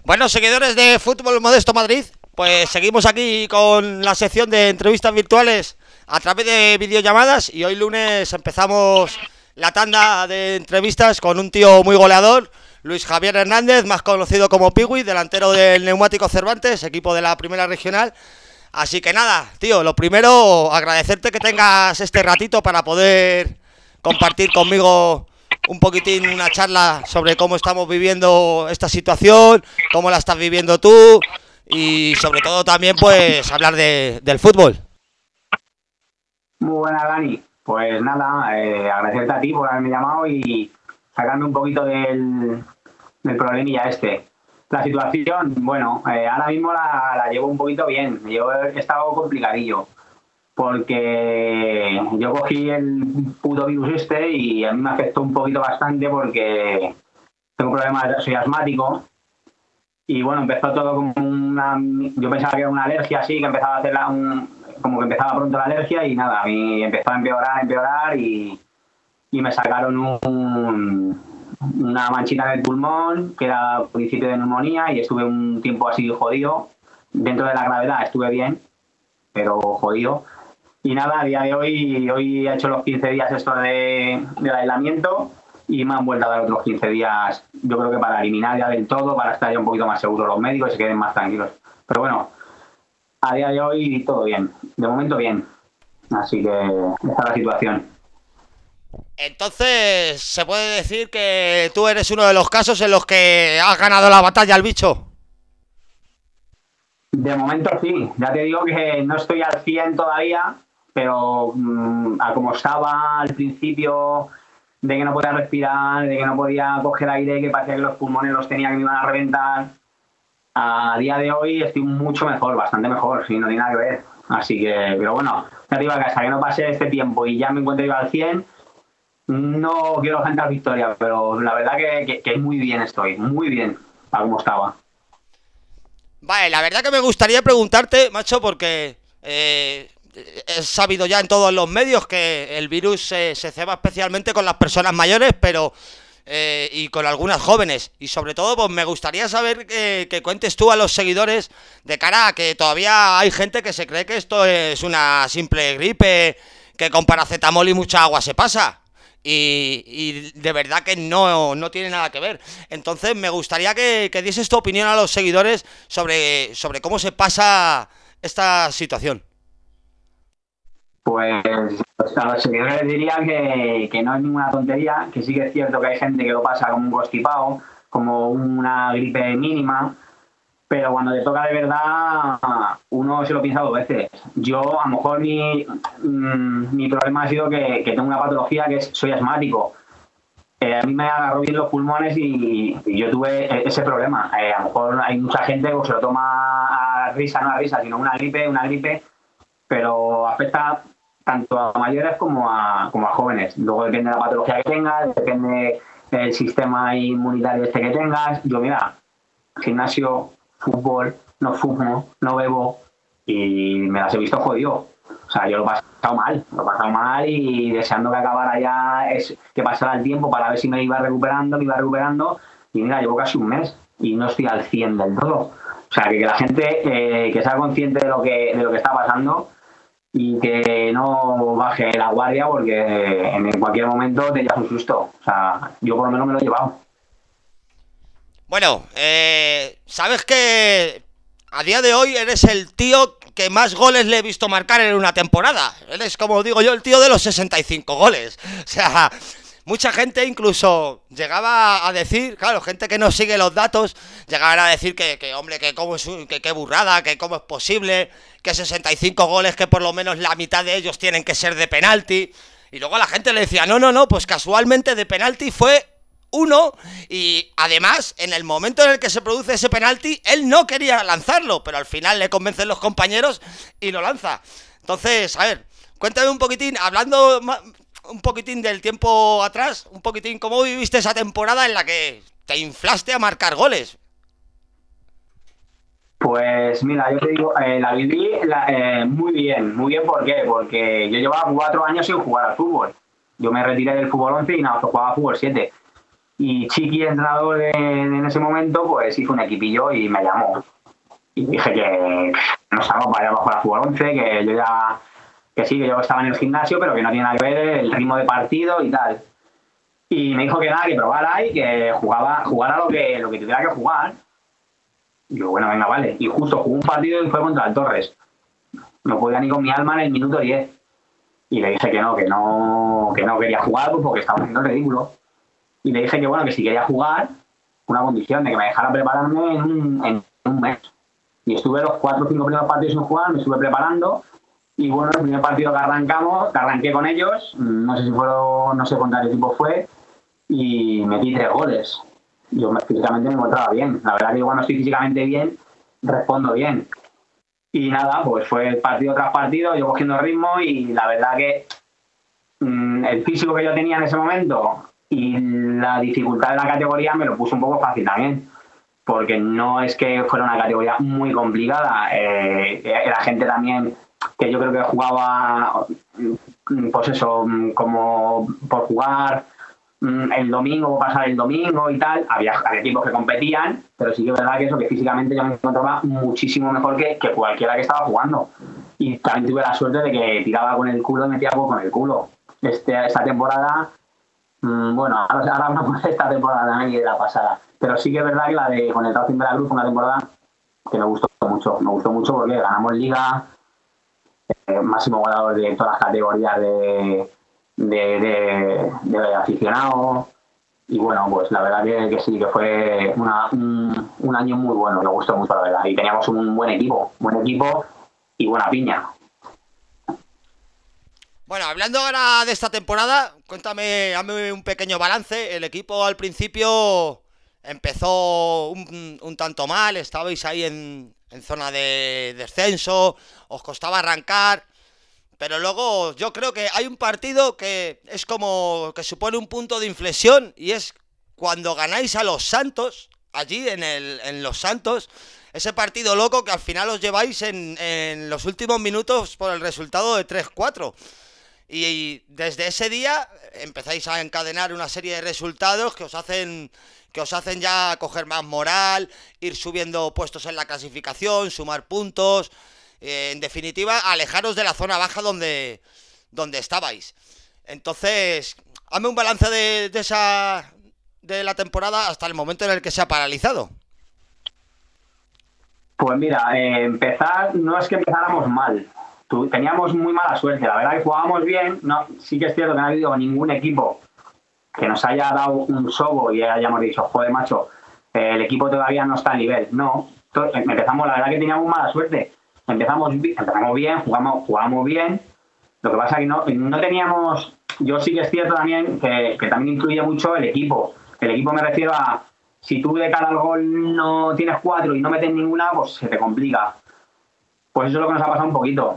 Bueno, seguidores de Fútbol Modesto Madrid, pues seguimos aquí con la sección de entrevistas virtuales a través de videollamadas y hoy lunes empezamos la tanda de entrevistas con un tío muy goleador, Luis Javier Hernández, más conocido como Piwi, delantero del Neumático Cervantes, equipo de la Primera Regional. Así que nada, tío, lo primero, agradecerte que tengas este ratito para poder compartir conmigo un poquitín una charla sobre cómo estamos viviendo esta situación, cómo la estás viviendo tú y sobre todo también pues hablar del fútbol. Muy buena, Dani. Pues nada, agradecerte a ti por haberme llamado y sacarme un poquito del problemilla este. La situación, bueno, ahora mismo la llevo un poquito bien. Yo he estado complicadillo porque yo cogí el puto virus este y a mí me afectó un poquito bastante porque tengo problemas, soy asmático y bueno, empezó todo como una... Yo pensaba que era una alergia así, que empezaba a hacer como que empezaba pronto la alergia y nada, a mí empezó a empeorar y me sacaron una manchita en el pulmón que era principio de neumonía y estuve un tiempo así jodido. Dentro de la gravedad estuve bien, pero jodido. Y nada, a día de hoy he hecho los 15 días esto del aislamiento y me han vuelto a dar otros 15 días, yo creo que para eliminar ya del todo, para estar ya un poquito más seguros los médicos y se queden más tranquilos. Pero bueno, a día de hoy todo bien, de momento bien. Así que esta es la situación. Entonces, ¿se puede decir que tú eres uno de los casos en los que has ganado la batalla al bicho? De momento sí, ya te digo que no estoy al 100 todavía, pero a como estaba al principio, de que no podía respirar, de que no podía coger aire, que parecía que los pulmones los tenía que me iban a reventar, a día de hoy estoy mucho mejor, bastante mejor, sí, no tiene nada que ver. Así que, pero bueno, ya te digo que hasta que no pase este tiempo y ya me encuentro yo al 100, no quiero cantar victoria, pero la verdad que muy bien estoy, muy bien, a como estaba. Vale, la verdad que me gustaría preguntarte, macho, porque es sabido ya en todos los medios que el virus se ceba especialmente con las personas mayores, pero y con algunas jóvenes. Y sobre todo, pues me gustaría saber que cuentes tú a los seguidores de cara a que todavía hay gente que se cree que esto es una simple gripe, que con paracetamol y mucha agua se pasa. Y de verdad que no tiene nada que ver. Entonces me gustaría que dieses tu opinión a los seguidores sobre cómo se pasa esta situación. Pues a los seguidores les diría que no es ninguna tontería, que sí que es cierto que hay gente que lo pasa como un constipado, como una gripe mínima, pero cuando te toca de verdad uno se lo piensa dos veces. Yo a lo mejor mi problema ha sido que tengo una patología que soy asmático. A mí me agarró bien los pulmones y yo tuve ese problema. A lo mejor hay mucha gente que se lo toma a risa, no a risa, sino una gripe, pero afecta tanto a mayores como a jóvenes. Luego depende de la patología que tengas, depende del sistema inmunitario este que tengas. Yo, mira, gimnasio, fútbol, no fumo, no bebo y me las he visto jodido. O sea, yo lo he pasado mal y deseando que acabara ya, que pasara el tiempo para ver si me iba recuperando y mira, llevo casi un mes y no estoy al 100 del todo. O sea, que la gente que sea consciente de lo que está pasando y que no baje la guardia porque en cualquier momento te llevas un susto. O sea, yo por lo menos me lo he llevado. Bueno, sabes que a día de hoy eres el tío que más goles le he visto marcar en una temporada. Eres, como digo yo, el tío de los 65 goles. O sea, mucha gente incluso llegaba a decir, claro, gente que no sigue los datos, llegaban a decir que hombre, que cómo es, que burrada, que cómo es posible, que 65 goles, que por lo menos la mitad de ellos tienen que ser de penalti. Y luego la gente le decía, no, pues casualmente de penalti fue uno, y además en el momento en el que se produce ese penalti él no quería lanzarlo, pero al final le convencen los compañeros y lo lanza. Entonces, a ver, cuéntame un poquitín, hablando un poquitín del tiempo atrás, un poquitín cómo viviste esa temporada en la que te inflaste a marcar goles. Pues mira, yo te digo, la viví muy bien, ¿por qué? Porque yo llevaba 4 años sin jugar al fútbol. Yo me retiré del fútbol 11 y nada, jugaba al fútbol 7. Y Chiqui, entrenador en ese momento, pues hizo un equipillo y me llamó. Y dije que nos salgo para ir a jugar a fútbol 11, que yo ya, que sí, que yo estaba en el gimnasio, pero que no tiene nada que ver el ritmo de partido y tal. Y me dijo que nada, que probara y que jugara lo que tuviera que jugar. Y yo, bueno, venga, vale. Y justo jugó un partido y fue contra el Torres. No podía ni con mi alma en el minuto 10. Y le dije que no quería jugar pues porque estaba haciendo el ridículo. Y le dije que bueno, que si quería jugar, una condición de que me dejara prepararme en un mes. Y estuve los 4 o 5 primeros partidos sin jugar, me estuve preparando. Y bueno, el primer partido que arranqué con ellos, no sé si fueron, no sé contra qué equipo fue, y metí 3 goles. Yo físicamente me encontraba bien. La verdad que yo cuando estoy físicamente bien, respondo bien. Y nada, pues fue partido tras partido, yo cogiendo ritmo y la verdad que el físico que yo tenía en ese momento y la dificultad de la categoría me lo puso un poco fácil también, porque no es que fuera una categoría muy complicada, era gente también que yo creo que jugaba, pues eso, como por jugar el domingo, pasar el domingo y tal, había equipos que competían, pero sí que es verdad que eso, que físicamente yo me encontraba muchísimo mejor que cualquiera que estaba jugando. Y también tuve la suerte de que tiraba con el culo y metía poco con el culo. Esta temporada, bueno, ahora hablamos de esta temporada también y de la pasada, pero sí que es verdad que la de con el Racing Veracruz fue una temporada que me gustó mucho porque ganamos Liga, máximo goleador de todas las categorías de aficionados. Y bueno, pues la verdad que sí, que fue un año muy bueno, me gustó mucho la verdad. Y teníamos un buen equipo y buena piña. Bueno, hablando ahora de esta temporada, cuéntame, hazme un pequeño balance. El equipo al principio empezó un tanto mal, estabais ahí en zona de descenso, os costaba arrancar. Pero luego yo creo que hay un partido que es como que supone un punto de inflexión y es cuando ganáis a los Santos, allí en los Santos, ese partido loco que al final os lleváis en los últimos minutos por el resultado de 3-4. Y desde ese día empezáis a encadenar una serie de resultados que os hacen ya coger más moral, ir subiendo puestos en la clasificación, sumar puntos. En definitiva, alejaros de la zona baja donde estabais. Entonces, hazme un balance de la temporada hasta el momento en el que se ha paralizado. Pues mira, empezar, no es que empezáramos mal. Teníamos muy mala suerte. La verdad que jugábamos bien. No, sí que es cierto que no ha habido ningún equipo que nos haya dado un sobo y hayamos dicho, joder, macho, el equipo todavía no está a nivel. No, empezamos, la verdad que teníamos mala suerte. Empezamos bien, jugamos bien. Lo que pasa es que no teníamos... Yo sí que es cierto también que también influye mucho el equipo. El equipo me refiero a... Si tú de cara al gol no tienes 4 y no metes ninguna, pues se te complica. Pues eso es lo que nos ha pasado un poquito.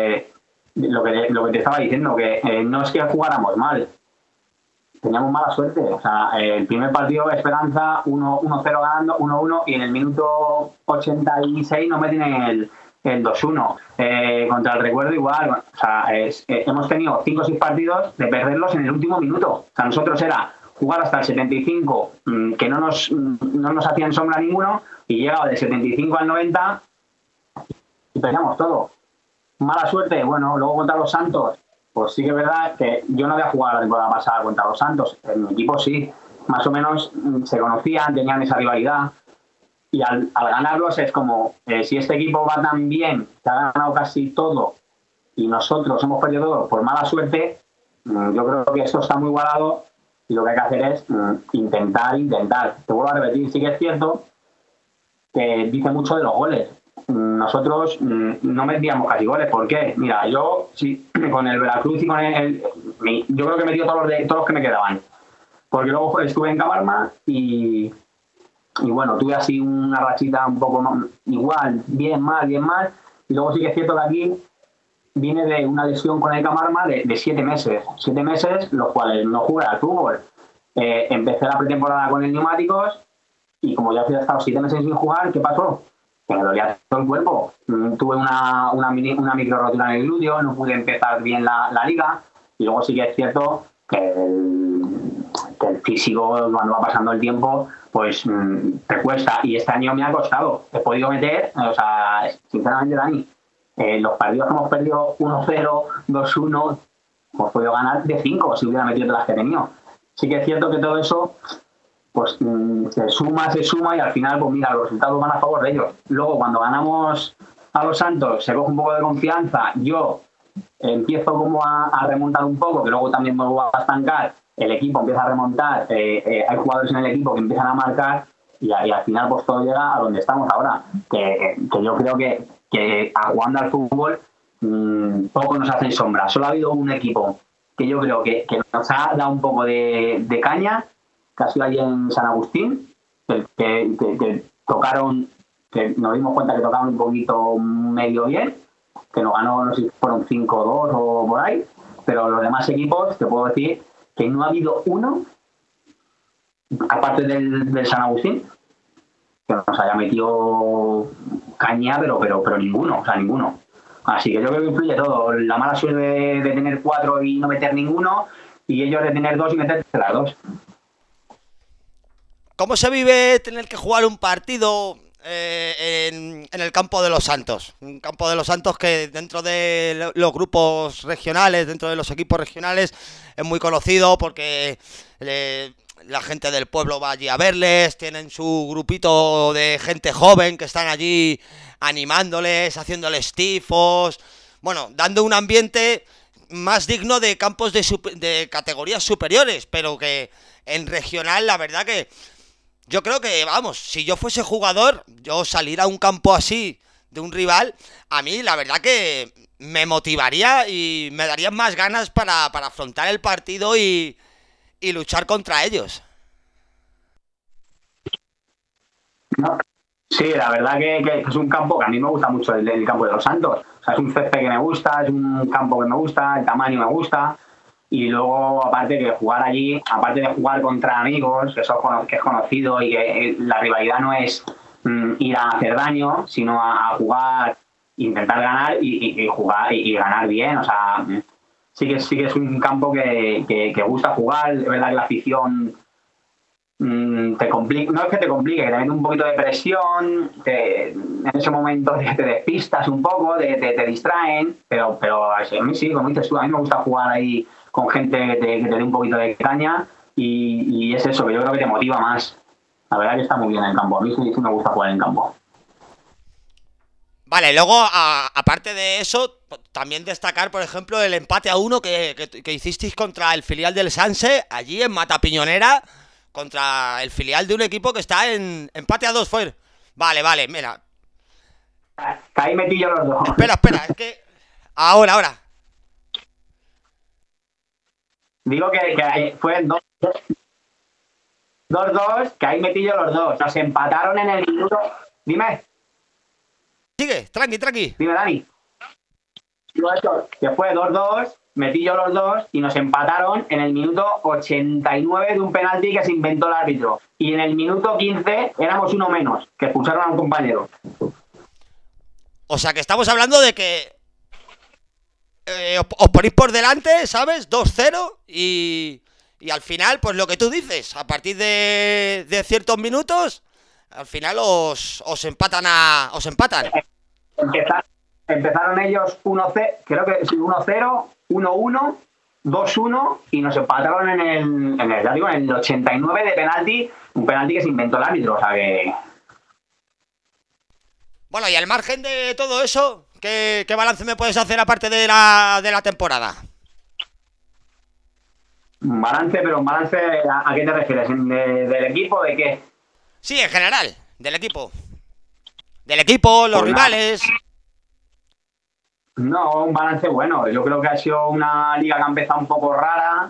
Lo que te estaba diciendo, que no es que jugáramos mal. Teníamos mala suerte. O sea, el primer partido de Esperanza, 1-0 ganando, 1-1, y en el minuto 86 nos meten el 2-1. Contra el Recuerdo igual. O sea, hemos tenido 5 o 6 partidos de perderlos en el último minuto. O sea, nosotros era jugar hasta el 75, que no nos hacían sombra ninguno, y llegaba del 75 al 90 y perdíamos todo. Mala suerte, bueno, luego contra los Santos, pues sí que es verdad que yo no había jugado la temporada pasada contra los Santos, en mi equipo sí, más o menos se conocían, tenían esa rivalidad, y al ganarlos es como, si este equipo va tan bien, que ha ganado casi todo, y nosotros hemos perdido todo por mala suerte, yo creo que esto está muy igualado, y lo que hay que hacer es intentar. Te vuelvo a repetir, sí que es cierto que dice mucho de los goles. Nosotros no metíamos casi goles. ¿Por qué? Mira, yo sí, con el Veracruz y con yo creo que he metido todos los que me quedaban. Porque luego estuve en Camarma y bueno, tuve así una rachita un poco más, igual, bien mal. Y luego sí que es cierto que aquí viene de una lesión con el Camarma de 7 meses. 7 meses, los cuales no jugué al fútbol. Empecé la pretemporada con el Neumáticos y como ya había estado 7 meses sin jugar, ¿qué pasó? Que me dolía todo el cuerpo. Tuve una micro rotura en el glúteo, no pude empezar bien la liga, y luego sí que es cierto que que el físico, cuando va pasando el tiempo, pues te cuesta. Y este año me ha costado. He podido meter, o sea, sinceramente, Dani, los partidos que hemos perdido 1-0, 2-1, hemos podido ganar de 5 si hubiera metido todas las que he tenido. Sí que es cierto que todo eso pues se suma y al final, pues mira, los resultados van a favor de ellos. Luego, cuando ganamos a los Santos, se coge un poco de confianza, yo empiezo como a remontar un poco, que luego también me vuelvo a estancar, el equipo empieza a remontar, hay jugadores en el equipo que empiezan a marcar y al final pues todo llega a donde estamos ahora, que yo creo que jugando al fútbol poco nos hacen sombra. Solo ha habido un equipo que yo creo que nos ha dado un poco de caña, que ha sido allí en San Agustín, que tocaron, que nos dimos cuenta que tocaron un poquito medio bien, que nos ganó, no sé si fueron 5-2 o por ahí, pero los demás equipos, te puedo decir que no ha habido uno, aparte del San Agustín, que nos haya metido caña, pero ninguno, o sea, ninguno. Así que yo creo que influye todo. La mala suerte de tener 4 y no meter ninguno, y ellos de tener 2 y meter las 2. ¿Cómo se vive tener que jugar un partido en el campo de los Santos? Un campo de los Santos que dentro de los grupos regionales, dentro de los equipos regionales, es muy conocido porque la gente del pueblo va allí a verles, tienen su grupito de gente joven que están allí animándoles, haciéndoles tifos, bueno, dando un ambiente más digno de campos de categorías superiores, pero que en regional la verdad que yo creo que, vamos, si yo fuese jugador, yo salir a un campo así de un rival, a mí la verdad que me motivaría y me darían más ganas para afrontar el partido y luchar contra ellos. No. Sí, la verdad que es un campo que a mí me gusta mucho, el campo de los Santos. O sea, es un césped que me gusta, es un campo que me gusta, el tamaño me gusta. Y luego, aparte de jugar allí, aparte de jugar contra amigos, que es conocido y que la rivalidad no es ir a hacer daño, sino a jugar, intentar ganar y jugar y ganar bien. O sea, sí que es un campo que gusta jugar. Es verdad que la afición te complica, no es que te complique, que te mete un poquito de presión, en ese momento te despistas un poco, te distraen, pero a mí sí, como dices tú, a mí me gusta jugar ahí con gente que te dé un poquito de caña y es eso, que yo creo que te motiva más. La verdad que está muy bien en el campo, a mí sí me gusta jugar en campo. Vale, luego, aparte de eso, también destacar, por ejemplo, el empate a 1 que hicisteis contra el filial del Sanse, allí en Matapiñonera, contra el filial de un equipo que está en empate a 2 fue. Vale, mira. Que ahí metí yo los dos. Espera, es que... Ahora. Digo que fue 2-2, que ahí metí yo los dos. Nos empataron en el minuto... Dime. Sigue, tranqui. Dime, Dani. Digo esto, que fue 2-2, metí yo los dos y nos empataron en el minuto 89 de un penalti que se inventó el árbitro. Y en el minuto 15 éramos uno menos, que expulsaron a un compañero. O sea que estamos hablando de que os ponéis por delante, ¿sabes? 2-0 y al final, pues lo que tú dices, a partir de ciertos minutos, al final os empatan. Empezaron ellos 1-0, creo que sí, 1-0, 1-1, 2-1 y nos empataron en el 89 de penalti, un penalti que se inventó el árbitro, o sea que... Bueno, y al margen de todo eso, ¿qué balance me puedes hacer aparte de la temporada? Un balance, pero un balance, ¿a qué te refieres? ¿Del equipo? ¿De qué? Sí, en general, del equipo. Del equipo, los rivales... No, un balance bueno. Yo creo que ha sido una liga que ha empezado un poco rara.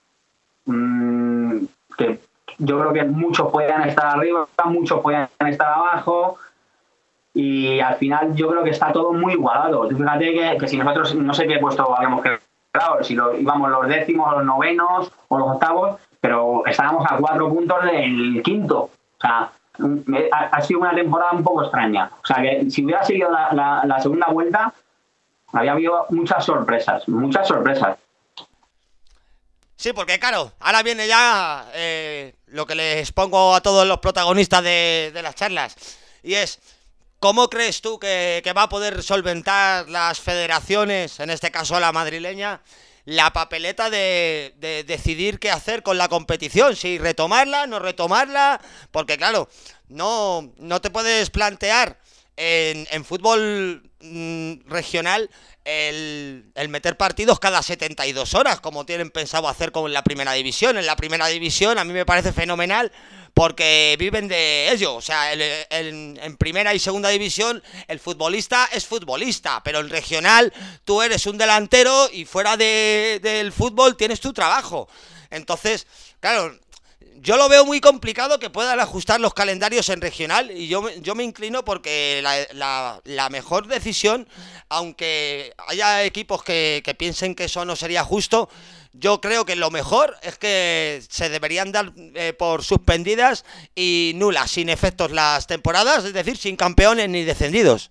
Que yo creo que muchos podían estar arriba, muchos podían estar abajo. Y al final yo creo que está todo muy igualado. Tú fíjate que si nosotros, no sé qué puesto habíamos quedado, si íbamos los décimos, los novenos o los octavos, pero estábamos a 4 puntos del quinto. O sea, ha sido una temporada un poco extraña. O sea, que si hubiera seguido la segunda vuelta... Había habido muchas sorpresas. Sí, porque claro, ahora viene ya lo que les pongo a todos los protagonistas de las charlas. Y es, ¿cómo crees tú que va a poder solventar las federaciones, en este caso la madrileña, la papeleta de decidir qué hacer con la competición? Si retomarla, no retomarla, porque claro, no te puedes plantear en fútbol regional el meter partidos cada 72 horas, como tienen pensado hacer con la primera división. En la primera división a mí me parece fenomenal porque viven de ello. O sea, en primera y segunda división el futbolista es futbolista, pero en regional tú eres un delantero y fuera del fútbol tienes tu trabajo. Entonces, claro, yo lo veo muy complicado que puedan ajustar los calendarios en regional, y yo me inclino porque la mejor decisión, aunque haya equipos que piensen que eso no sería justo, yo creo que lo mejor es que se deberían dar por suspendidas y nulas, sin efectos las temporadas, es decir, sin campeones ni descendidos.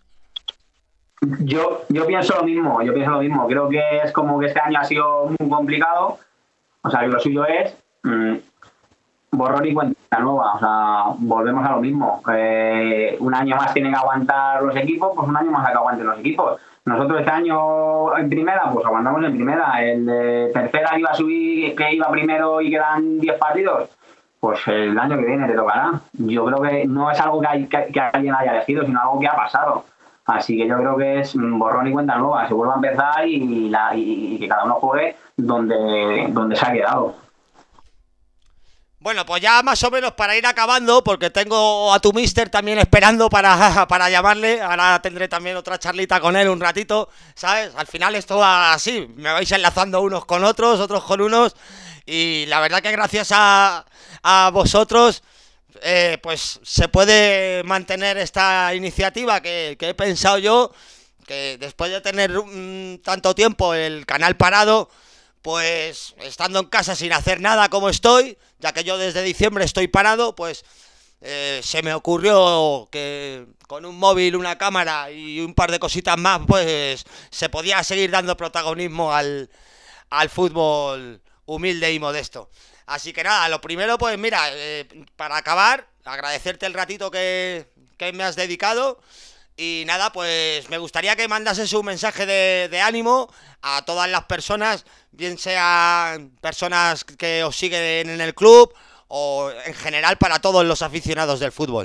Yo pienso lo mismo, creo que es como que este año ha sido muy complicado, o sea, que lo suyo es borrón y cuenta nueva, o sea, volvemos a lo mismo. Un año más tienen que aguantar los equipos, pues un año más que aguanten los equipos. Nosotros este año en primera, pues aguantamos en primera. El de tercera que iba a subir, que iba primero y quedan 10 partidos, pues el año que viene te tocará. Yo creo que no es algo que alguien haya elegido, sino algo que ha pasado. Así que yo creo que es borrón y cuenta nueva, se vuelve a empezar y que cada uno juegue donde se ha quedado. Bueno, pues ya más o menos para ir acabando, porque tengo a tu mister también esperando para llamarle. Ahora tendré también otra charlita con él un ratito, ¿sabes? Al final esto va así, me vais enlazando unos con otros, otros con unos. Y la verdad que gracias a vosotros, pues se puede mantener esta iniciativa que he pensado yo, que después de tener tanto tiempo el canal parado, pues estando en casa sin hacer nada como estoy, ya que yo desde diciembre estoy parado, pues se me ocurrió que con un móvil, una cámara y un par de cositas más, pues se podía seguir dando protagonismo al fútbol humilde y modesto. Así que nada, lo primero, pues mira, para acabar, agradecerte el ratito que me has dedicado. Y nada, pues me gustaría que mandases un mensaje de ánimo a todas las personas, bien sean personas que os siguen en el club o en general para todos los aficionados del fútbol.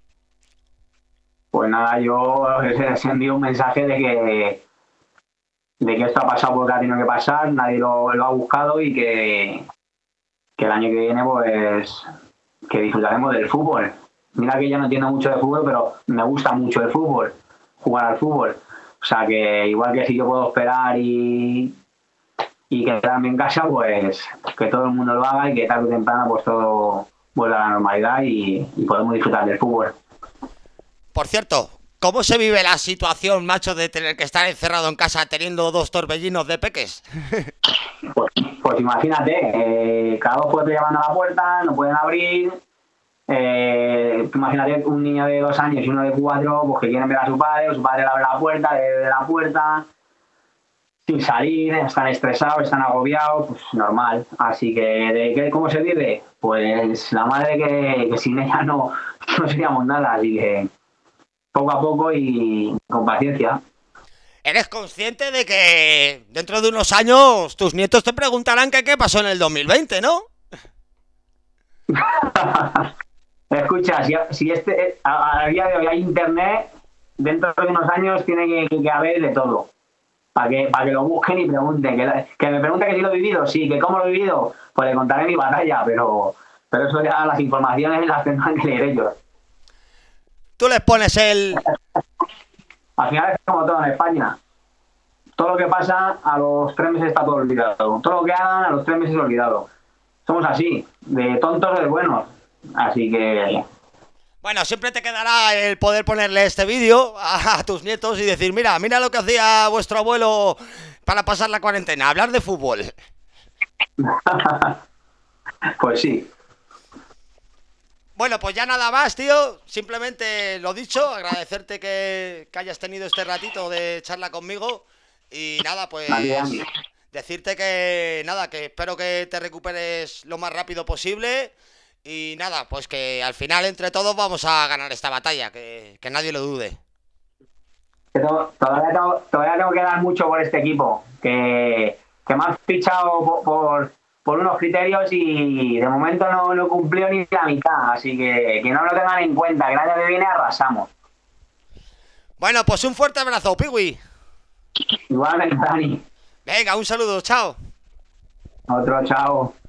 Pues nada, yo les envío un mensaje de que esto ha pasado porque ha tenido que pasar, nadie lo ha buscado y que el año que viene pues que disfrutaremos del fútbol. Mira que yo no entiendo mucho de fútbol, pero me gusta mucho el fútbol, jugar al fútbol. O sea que igual que si yo puedo esperar y quedarme en casa, pues que todo el mundo lo haga y que tarde o temprano pues todo vuelva a la normalidad y podemos disfrutar del fútbol. Por cierto, ¿cómo se vive la situación, macho, de tener que estar encerrado en casa teniendo 2 torbellinos de peques? Pues imagínate, cada 2 puede llamando a la puerta, no pueden abrir. Imagínate un niño de 2 años y uno de 4, pues que quieren ver a su padre, o su padre le abre la puerta, de la puerta, sin salir, están estresados, están agobiados, pues normal. Así que ¿cómo se vive? Pues la madre que sin ella no seríamos nada, así que poco a poco y con paciencia. ¿Eres consciente de que dentro de unos años tus nietos te preguntarán qué pasó en el 2020, ¿no? Escucha, si a día de hoy hay internet, dentro de unos años tiene que haber de todo. Para que lo busquen y pregunten. Que me pregunten que si lo he vivido, sí, que cómo lo he vivido, pues le contaré mi batalla, pero eso ya las informaciones las tendrán que leer ellos. Tú les pones Al final es como todo en España. Todo lo que pasa a los 3 meses está todo olvidado. Todo lo que hagan a los 3 meses olvidado. Somos así, de tontos o de buenos. Así que... Bueno, siempre te quedará el poder ponerle este vídeo a tus nietos y decir, mira lo que hacía vuestro abuelo para pasar la cuarentena, hablar de fútbol. Pues sí. Bueno, pues ya nada más, tío. Simplemente lo dicho, agradecerte que hayas tenido este ratito de charla conmigo. Y nada, pues decirte que nada, que espero que te recuperes lo más rápido posible y nada, pues que al final entre todos vamos a ganar esta batalla, que nadie lo dude. Todavía tengo que dar mucho por este equipo, que me han fichado por unos criterios y de momento no cumplió ni la mitad, así que no lo tengan en cuenta, que el año que viene arrasamos. Bueno, pues un fuerte abrazo, Piwi. Igualmente, Dani. Venga, un saludo, chao. Otro, chao.